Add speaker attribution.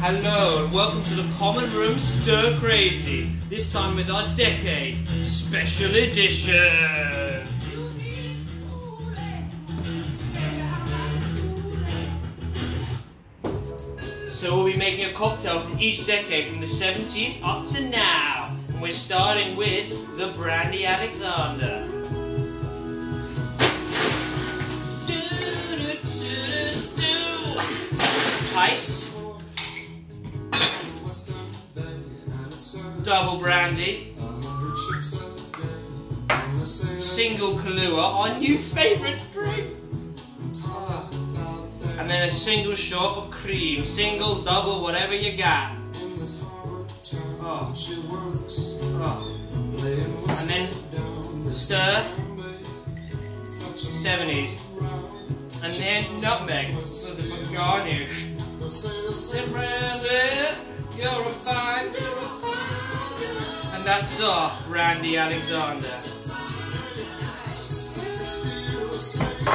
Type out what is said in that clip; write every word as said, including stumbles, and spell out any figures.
Speaker 1: Hello and welcome to the Common Room Stir Crazy, this time with our Decades Special Edition. So we'll be making a cocktail from each decade from the seventies up to now. And we're starting with the Brandy Alexander. Ice. Double brandy, single Kaluha, our new favourite drink, and then a single shot of cream, single, double, whatever you got. Oh. Oh. And then stir, seventies, and then nutmeg for the garnish. Brandy, you're a fine, you're a fine. And that's our Brandy Alexander.